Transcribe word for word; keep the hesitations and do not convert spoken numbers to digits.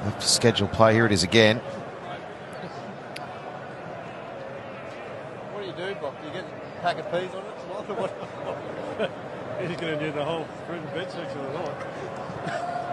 After scheduled play, here it is again. What do you do, Bob? Do you get a pack of peas on it tomorrow? He's going to do the whole fruit and veg section of the night.